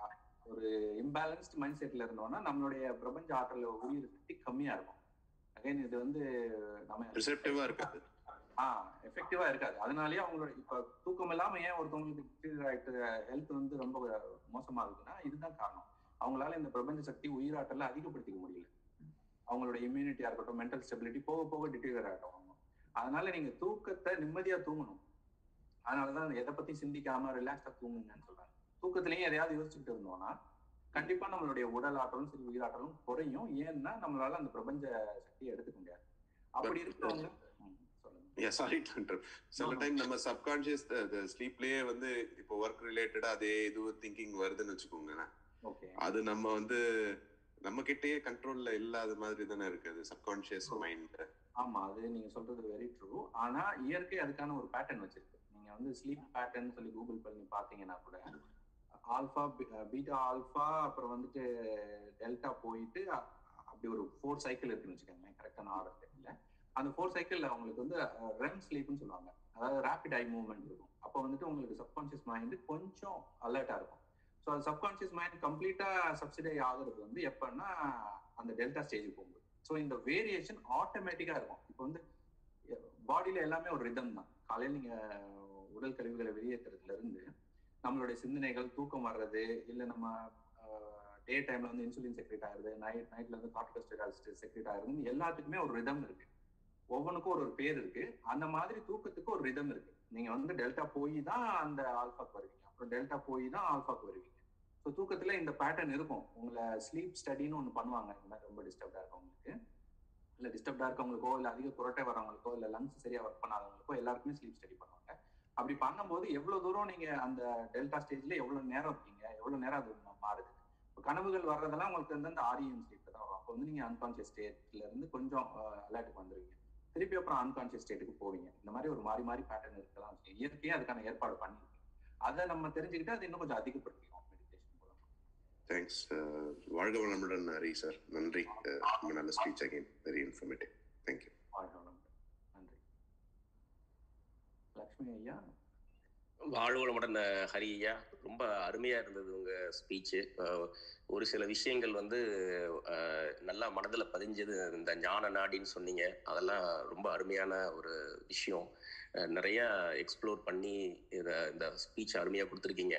[SPEAKER 1] ஒரு இம்பேலன்ஸ்ட் மைண்ட் செட்ல இருந்தோம்னா நம்மளுடைய பிரபஞ்ச ஆற்றல உயிர் சக்தி கம்மியா இருக்கும். அகைன் இது வந்து நம்ம
[SPEAKER 3] ரிசெப்டிவா இருக்காது,
[SPEAKER 1] எஃபெக்டிவா இருக்காது. அதனாலயே அவங்களோட இப்ப தூக்கம் இல்லாம ஏன் ஒருத்தவங்களுக்கு ஹெல்த் வந்து ரொம்ப மோசமா இருக்குன்னா இதுதான் காரணம். அவங்களால இந்த பிரபஞ்ச சக்தி உயிராற்றல அதிகப்படுத்திக்க முடியல. அவங்களோட இம்யூனிட்டியா இருக்கட்டும், மென்டல் ஸ்டெபிலிட்டி போக போக டிட்டீரியர் ஆகட்டும். அதனால நீங்க தூக்கத்தை நிம்மதியா தூங்கணும். அதனாலதான் எதை பத்தி சிந்திக்காம ரிலாக்ஸா தூங்குங்கன்னு சொல்றாங்க. தூக்கத்திலையும் எதையாவது யோசிச்சுட்டு இருந்தோம்னா கண்டிப்பா நம்மளுடைய உடல் ஆற்றலும் சரி உயிராற்றலும் குறையும். ஏன்னா நம்மளால அந்த பிரபஞ்ச சக்தியை எடுத்துக்க முடியாது. அப்படி இருக்கவங்க
[SPEAKER 3] சில டைம் நம்ம சப்கான்சியஸ் ஸ்லீப்லயே வந்து இப்போ ஒர்க் ரிலேட்டடா அதே இது திங்கிங் வருதுன்னு வச்சுக்கோங்க. அது நம்ம வந்து நம்ம கிட்டயே கண்ட்ரோல்ல இல்லாத மாதிரி தானே இருக்குது சப்கான்சியஸ் மைண்ட்.
[SPEAKER 1] ஆமா, அது நீங்க சொல்றது வெரி ட்ரூ. ஆனா இயற்கை அதுக்கான ஒரு பேட்டர்ன் வச்சிருக்கு. நீங்க வந்து ஸ்லீப் பேட்டர்ன் சொல்லி கூகுள் பண்ணி பாத்தீங்கன்னா கூட ஆல்பா, பீட்டா ஆல்பா, அப்புறம் வந்துட்டு டெல்டா போயிட்டு அப்படி ஒரு 4 சைக்கிள் இருக்குன்னு வச்சுக்கோங்க. கரெக்டான ஆர்டர் தெரியல. அந்த 4 சைக்கிள்ல அவங்களுக்கு வந்து ரெம் ஸ்லீப்னு சொல்லுவாங்க. அதாவது ரேபிட் ஐ மூவ்மெண்ட் இருக்கும். அப்போ வந்துட்டு உங்களுக்கு சப்கான்சியஸ் மைண்ட் கொஞ்சம் அலர்ட்டா இருக்கும். ஸோ அது சப்கான்சியஸ் மைண்ட் கம்ப்ளீட்டா சப்சிடை ஆகுறது வந்து எப்பன்னா அந்த டெல்டா ஸ்டேஜுக்கு போகும்போது. ஸோ இந்த வேரியேஷன் ஆட்டோமேட்டிக்கா இருக்கும். இப்போ வந்து பாடியில எல்லாமே ஒரு ரிதம் தான். காலையில் நீங்க உடல் கழிவுகளை வெளியேற்றுறதுல இருந்து நம்மளுடைய சிந்தனைகள், தூக்கம் வர்றது, இல்லை நம்ம டே டைம்ல வந்து இன்சுலின் செக்ரேட் ஆகுது, நைட்ல இருந்து கார்டிகோஸ்டெராய்ட்ஸ் செக்ரேட் ஆகுது, எல்லாத்துக்குமே ஒரு ரிதம் இருக்கு. ஒவ்வொன்றுக்கும் ஒரு பேர் இருக்கு. அந்த மாதிரி தூக்கத்துக்கு ஒரு ரிதம் இருக்கு. நீங்க வந்து டெல்டா போய் தான் அந்த ஆல்பாக்கு வருவீங்க, அப்புறம் டெல்டா போய் தான் ஆல்பாக்கு வருவீங்க. ஸோ தூக்கத்துல இந்த பேட்டர்ன் இருக்கும். உங்களை ஸ்லீப் ஸ்டடின்னு ஒன்று பண்ணுவாங்க. இந்த மாதிரி ரொம்ப டிஸ்டர்ப்டா இருக்கவங்களுக்கு, இல்லை டிஸ்டர்ப்டா இருக்கவங்களுக்கோ, இல்லை அதிக புரட்டை வரவங்களுக்கோ, இல்லை லங்ஸ் சரியா ஒர்க் பண்ணாதவங்களுக்கோ எல்லாருக்குமே ஸ்லீப் ஸ்டடி பண்ணுவாங்க. அப்படி பண்ணும்போது எவ்வளவு தூரம் நீங்க அந்த டெல்டா ஸ்டேஜ்ல எவ்வளவு நேரம் இருக்கீங்க, எவ்வளவு நேரம் அது மாறுது. கனவுகள் வர்றதெல்லாம் உங்களுக்கு வந்து அந்த ஆர்இஎம் ஸ்லீப்ல தான் வரும். அப்போ வந்து நீங்க அன்கான்சியஸ் ஸ்டேட்ல இருந்து கொஞ்சம் அலர்ட்டுக்கு வந்துருவீங்க. திருப்பி அப்புறம் அன்கான்சியஸ் ஸ்டேட்டுக்கு போவீங்க. இந்த மாதிரி ஒரு மாறி மாறி பேட்டர்ன் இருக்கலாம். இயற்கையே அதுக்கான ஏற்பாடு பண்ணிருக்கு. அதை நம்ம தெரிஞ்சுக்கிட்டு அது இன்னும் கொஞ்சம் அதிகப்படுத்திக்கும் மெடிடேஷன் மூலம்.
[SPEAKER 3] தேங்க்ஸ். வாழ்க வளமுடன் ஹரி சார். நன்றி. நல்ல speech again, very informative. Thank you.
[SPEAKER 1] வாழ்க வளமுடன். நன்றி. லக்ஷ்மி ஐயா.
[SPEAKER 4] வாழ்க வளமுடன் ஹரி ஐயா. ரொம்ப அருமையா இருந்தது உங்க ஸ்பீச்சு. ஒரு சில விஷயங்கள் வந்து நல்லா மனதில் பதிஞ்சது. இந்த ஞான நாடின்னு சொன்னீங்க, அதெல்லாம் ரொம்ப அருமையான ஒரு விஷயம். நிறைய எக்ஸ்ப்ளோர் பண்ணி இந்த ஸ்பீச் அருமையாக கொடுத்துருக்கீங்க.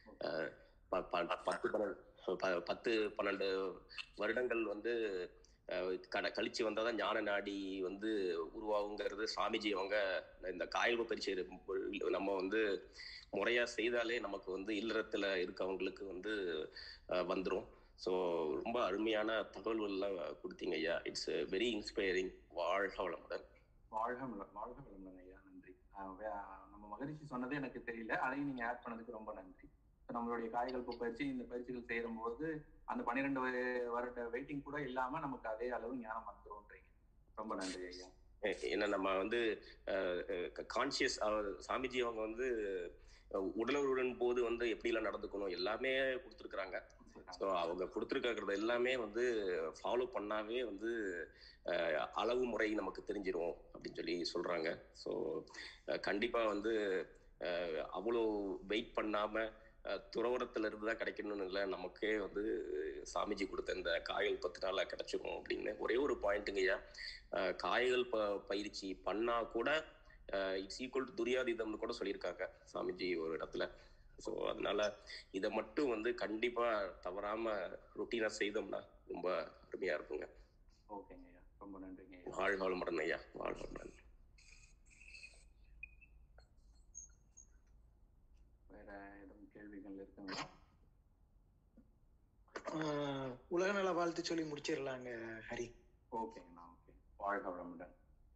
[SPEAKER 4] 10-12 வருடங்கள் வந்து கழிச்சு வந்தாதான் ஞான நாடி வந்து உருவாகுங்கிறது சாமிஜி அவங்க இந்த காயல்ப பரிச்சை நம்ம வந்து முறையா செய்தாலே நமக்கு வந்து இல்லறத்துல இருக்கவங்களுக்கு வந்து வந்துடும். ஸோ ரொம்ப அருமையான தகவல்கள்லாம் கொடுத்தீங்க ஐயா. It's very inspiring. வாழ்க வளமுடன்.
[SPEAKER 1] வாழ்க வளமுடன் ஐயா. நன்றி. நம்ம மகரிஷி சொன்னதே எனக்கு தெரியல, அதையும் நீங்க ஆட் பண்ணதுக்கு ரொம்ப நன்றி. நம்மளுடைய காய்கள் பயிற்சி, இந்த பயிற்சிகள் செய்யும் போது அந்த 12 வருட வெயிட்டிங் கூட இல்லாம நமக்கு அதே அளவு ஞானம் வந்துரும்ன்றீங்க. ரொம்ப நன்றி ஐயா.
[SPEAKER 4] ஏன்னா நம்ம வந்து கான்சியஸ், சாமிஜி அவங்க வந்து உடலுடன் போது வந்து எப்படிலாம் நடந்துக்கணும் எல்லாமே கொடுத்துருக்குறாங்க. ஸோ அவங்க கொடுத்துருக்கிறது எல்லாமே வந்து ஃபாலோ பண்ணாவே வந்து அளவு முறை நமக்கு தெரிஞ்சிடும் அப்படின்னு சொல்லி சொல்றாங்க. ஸோ கண்டிப்பா வந்து அவ்வளோ வெயிட் பண்ணாம துறவரத்துல இருந்து தான் கிடைக்கணும்னு இல்லை, நமக்கே வந்து சாமிஜி கொடுத்த இந்த காய்கள் 10 நாளா கிடைச்சிரும் அப்படின்னு. ஒரே ஒரு பாயிண்ட்டுங்கய்யா, காய்கள் பயிற்சி பண்ணா கூட இட்ஸ் ஈக்குவல் டு துரியாதீதம்னு கூட சொல்லியிருக்காங்க சாமிஜி ஒரு இடத்துல. ஸோ அதனால இதை மட்டும் வந்து கண்டிப்பா தவறாம ரொட்டீனா செய்தோம்னா ரொம்ப அருமையா இருக்குங்க.
[SPEAKER 1] ஓகேங்க ஐயா, ரொம்ப நன்றிங்க.
[SPEAKER 4] வாழ்க வளமுடன் ஐயா. வாழ்க வளமுடன்.
[SPEAKER 1] வேற எதுவும் கேள்விகள் இருக்குங்களா?
[SPEAKER 5] உலக நல வாழ்த்து சொல்லி முடிச்சிடலாங்க ஹரி.
[SPEAKER 1] ஓகேங்கண்ணா. ஓகே, வாழ்க வளமுடன்.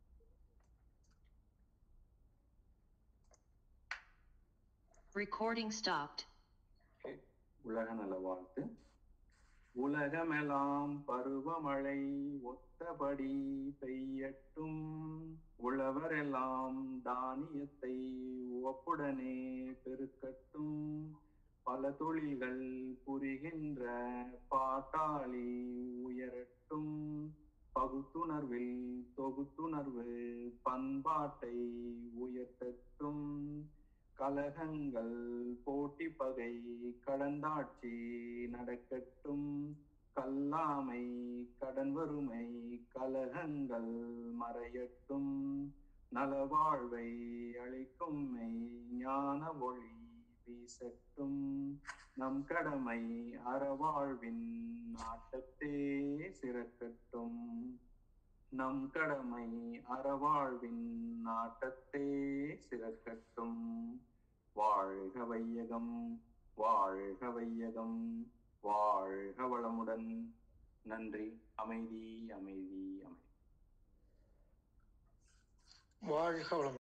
[SPEAKER 6] Recording stopped.
[SPEAKER 1] உலக நல வாழ்த்து. உலகமெல்லாம் பருவமழை ஒத்தபடி பெய்யட்டும், உழவரெல்லாம் தானியத்தை ஒப்புடனே பெருக்கட்டும், பல தொழில்கள் புரிகின்ற பாட்டாளி உயரட்டும், பகுத்துணர்வில் தொகுத்துணர்வு பண்பாட்டை உயர்த்தட்டும், கலகங்கள் போட்டி பகை கடந்தாட்சி நடக்கட்டும், கல்லாமை கடன் வறுமை கலகங்கள் மறையட்டும், நலவாழ்வை அளிக்கும் மெய் ஞான ஒளி வீசட்டும், நம் கடமை அறவாழ்வின் நாட்டத்தே சிறக்கட்டும், நம் கடமை அறவாழ்வின் நாட்டத்தே சிறக்கட்டும். வாழ்க வையகம், வாழ்க வையகம், வாழ்க வளமுடன். நன்றி. அமைதி, அமைதி, அமைதி.
[SPEAKER 5] வாழ்க வளம்.